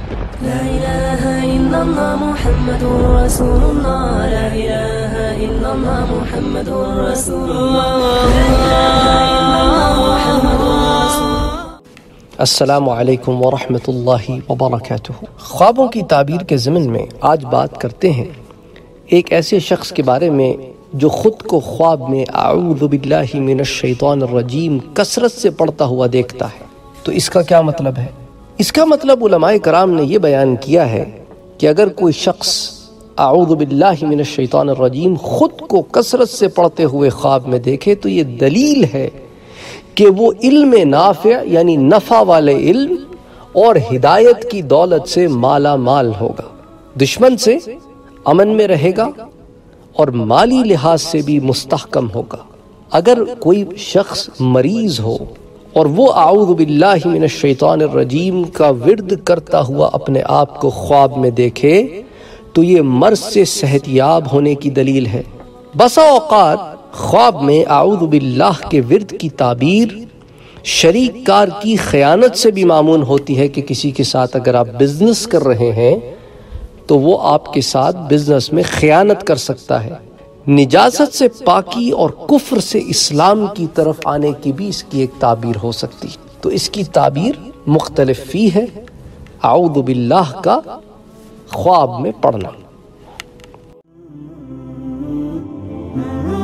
لا إله إلا الله محمد رسول الله لا إله إلا الله محمد رسول الله لا إله إلا الله محمد رسول الله۔ السلام علیکم ورحمۃ اللہ وبرکاتہ۔ خوابوں کی تعبیر کے ضمن میں آج بات کرتے ہیں ایک ایسے شخص کے بارے میں جو خود کو خواب میں اعوذ باللہ من الشیطان الرجیم کثرت سے پڑھتا ہوا دیکھتا ہے۔ تو اس کا کیا مطلب ہے؟ اس کا مطلب علماء کرام نے یہ بیان کیا ہے کہ اگر کوئی شخص اعوذ باللہ من الشیطان الرجیم خود کو کثرت سے پڑھتے ہوئے خواب میں دیکھے تو یہ دلیل ہے کہ وہ علم نافع یعنی نفع والے علم اور ہدایت کی دولت سے مالا مال ہوگا، دشمن سے امن میں رہے گا اور مالی لحاظ سے بھی مستحکم ہوگا۔ اگر کوئی شخص مریض ہو اور وہ اعوذ باللہ من الشیطان الرجیم کا ورد کرتا ہوا اپنے آپ کو خواب میں دیکھے تو یہ مرض سے صحت یاب ہونے کی دلیل ہے۔ بسا اوقات خواب میں اعوذ باللہ کے ورد کی تعبیر شریک کار کی خیانت سے بھی معمون ہوتی ہے کہ کسی کے ساتھ اگر آپ بزنس کر رہے ہیں تو وہ آپ کے ساتھ بزنس میں خیانت کر سکتا ہے۔ نجاست سے پاکی اور کفر سے اسلام کی طرف آنے کی بھی اس کی ایک تعبیر ہو سکتی ہے۔ تو اس کی تعبیر مختلف فی ہے اعوذ باللہ کا خواب میں پڑھنا۔